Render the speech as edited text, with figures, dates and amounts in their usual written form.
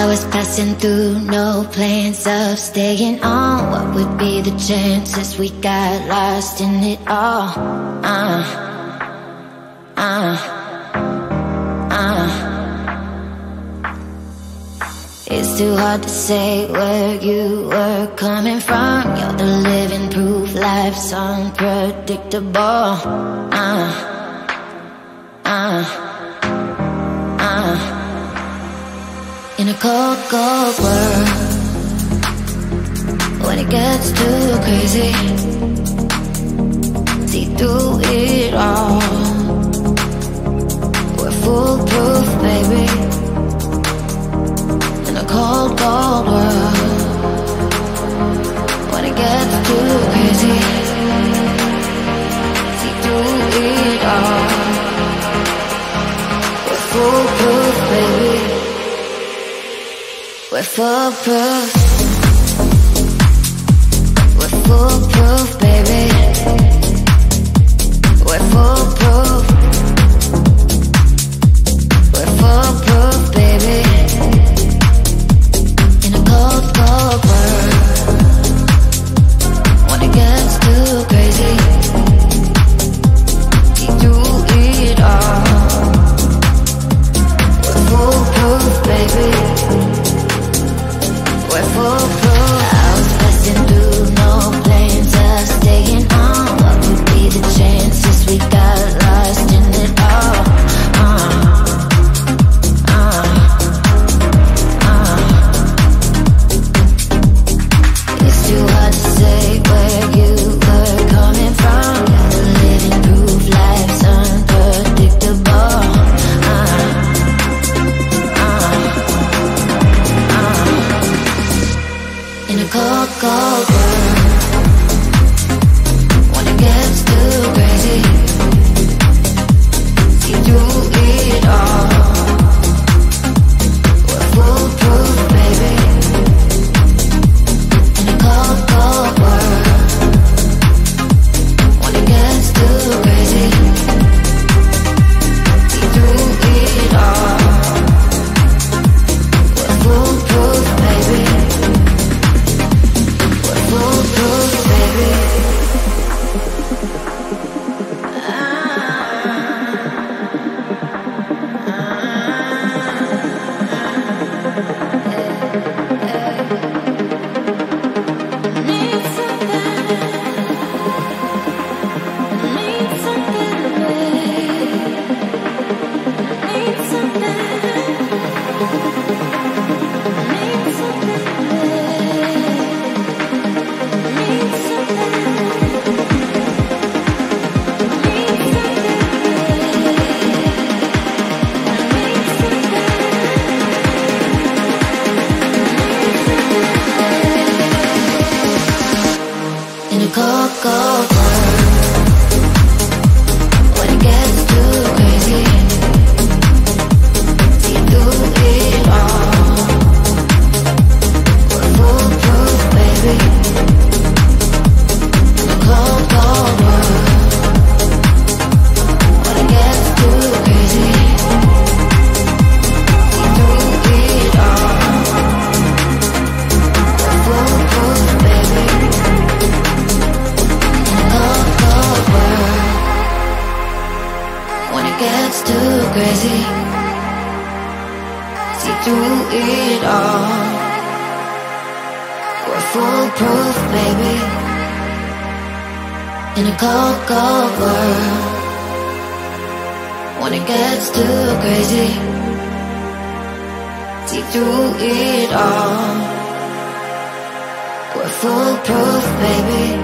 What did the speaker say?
Hours passing through, no plans of staying on. What would be the chances we got lost in it all? It's too hard to say where you were coming from. You're the living proof life's unpredictable. In a cold, cold world, when it gets too crazy, see through it all. We're foolproof, baby. In a cold, cold world, when it gets too crazy, see through it all. We're foolproof, baby. We're foolproof. We're foolproof, baby. We're foolproof. We're foolproof, baby. In a cold, cold world, when it gets too crazy, see through it all. We're foolproof, baby. We're foolproof. Hours passing through, no plans of staying on. What would be the chances we got lost in it all? It's too hard to say where you were coming from. You're the living proof life's unpredictable. In a cold, cold world, when it gets too crazy, see through it all. We're foolproof, baby. In a cold, cold world, when it gets too crazy, see through it all. We're foolproof, baby. Foolproof, baby. In a cold, cold world, when it gets too crazy, see through it all. We're foolproof, baby. In a cold, cold world, when it gets too crazy, see through it all. We're foolproof, baby. When it gets too crazy, see through it all. We're foolproof, baby. In a cold, cold world, when it gets too crazy, see through it all. We're foolproof, baby.